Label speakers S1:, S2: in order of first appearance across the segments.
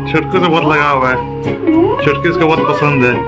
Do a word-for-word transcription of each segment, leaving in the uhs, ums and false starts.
S1: छुटकू से बहुत लगा हुआ है। छुटकी इसको बहुत पसंद है।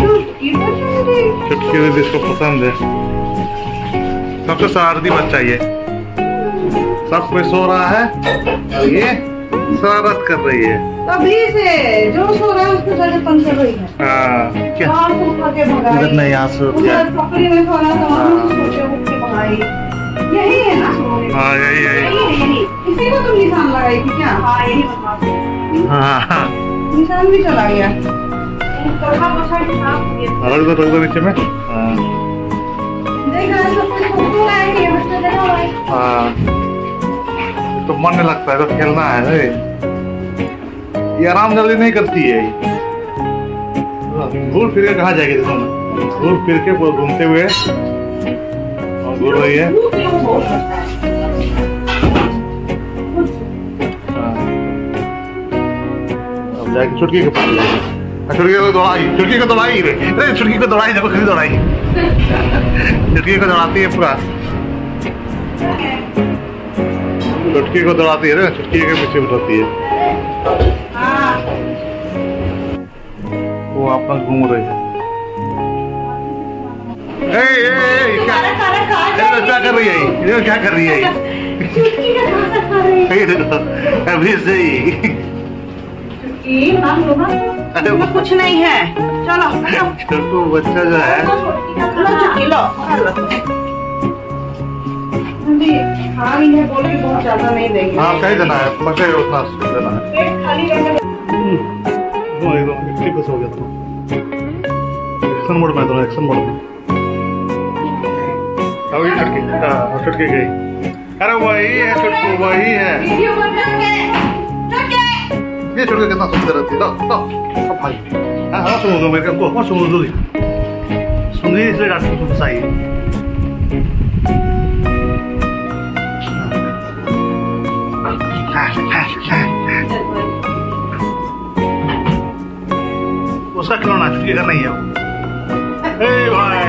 S1: छुटकी भी इसको पसंद है। सबसे शरारती बच्चा ये। सब कोई सो रहा है और ये शरारत कर रही है।
S2: तभी से जो सो रहा है उसको सारे पंख कर रही है।
S1: हाँ क्या?
S2: उठा के भगाई।
S1: इधर नहीं, यहाँ से
S2: पकड़ी में सो रहा था, वहाँ से सोचे उठ के भगाई। यही है ना?
S1: हाँ यही यही।
S2: इसी को तुम निशान लगाई थी क्या? हाँ यही बताते।
S1: हाँ
S2: निशान भी चला गया।
S1: रख दो रख दो नीचे में। हाँ हाँ तो मन नहीं लगता है, तो खेलना है। ये आराम जल्दी नहीं करती है। घूर फिर के कहाँ जाएगी? देखो घूर फिर के घूमते हुए और घूर रही है। अब जाएगी छुटकी के पास जाएगी। छुटकी को दौड़ाई, छुटकी को दौड़ाई रे, अरे छुटकी को दौड़ाई, देखो कितनी दौड़ाई। छुटकी को दौड़ाती है पूरा। छुटकी को दौड़ाती है रे, छुटकी के पीछे उठाती है। वो अपना घूम रही है। ए, ए, ए, क्या क्या कर रही है? ये क्या कर रही है? अभी से ही
S2: कुछ नहीं है। चलो
S1: छोटू बच्चा जो है
S2: बोल के बहुत ज्यादा नहीं देंगे।
S1: हाँ कहीं देना है, पचे उतना देना है।
S2: पेट खाली रहने
S1: बस हो गया था। एक्शन मोड में तो एक्शन मोड में अभी छुटकी हाँ छुटकी गई। अरे वही है छुटकू, वही है ये। छुटकी कितना सुंदर रहती है। लो लो भाई हाँ हाँ सुनो दो मेरे को, सुनो दो सुनिए, इसलिए डॉक्टर को सही उसका खिलौना, छुटकी का नहीं है वो। ए भाई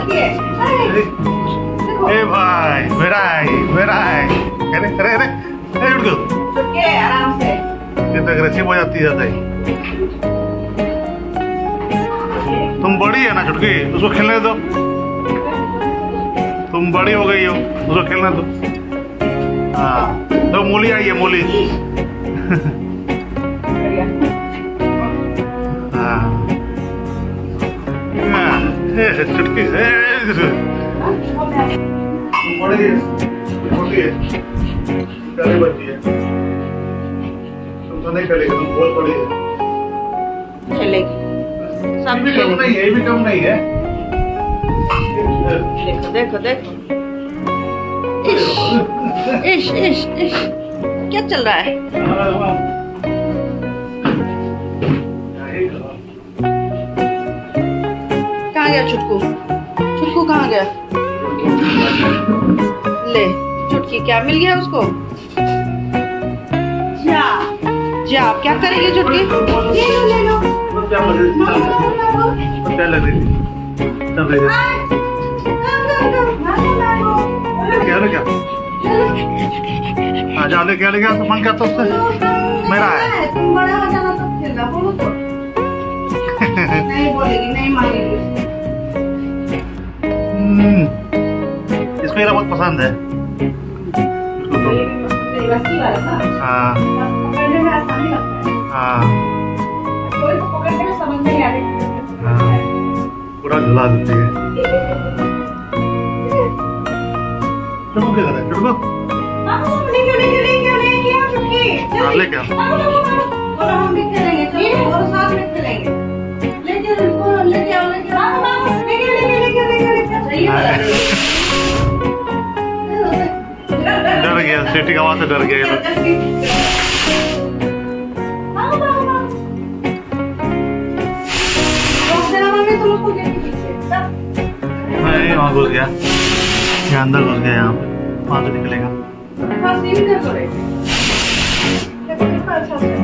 S1: ए भाई मेरा है मेरा है। अरे अरे अरे उठ गो
S2: आराम से।
S1: ये तो अग्रेसिव हो जाती है। तुम बड़ी है ना छुटकी, उसको खेलने दो। तुम बड़ी हो गई हो, उसको खेलने दो। हाँ तो मूली आई है, मूली। छुटकी बड़ी है, छोटी है, प्यारी बच्ची है। तुम तो नहीं खेलेगी, तुम बहुत बड़ी है।
S2: खेलेगी सब भी
S1: कम नहीं है, ये भी कम नहीं है।
S2: देखो देखो देखो। इश इश इश क्या चल रहा है? कहाँ गया छुटकू? छुटकू कहाँ गया? ले छुटकी क्या मिल गया उसको? जा जा क्या करेगी छुटकी? ले लो ले लो।
S1: क्या लग रही थी? क्या ले क्या? हाँ जाओ ले क्या ले गया? मन क्या तो उससे मेरा है।
S2: तुम बड़ा हो जाना तो खेलना, बोलो तो। नहीं बोलेगी, नहीं मांगेगी।
S1: इसको मेरा बहुत पसंद है। हाँ हाँ हाँ पूरा झुला देती है। चुटकू किधर है? चुटकू ले क्या?
S2: हम भी खेलेंगे और साथ में खेलेंगे। लेके लेके आओ लेके आओ लेके लेके लेके लेके सही है।
S1: डर गया, सीटी का आवाज से डर गया। नहीं वहाँ घुस गया, यहाँ अंदर घुस गया, यहाँ वहाँ से निकलेगा।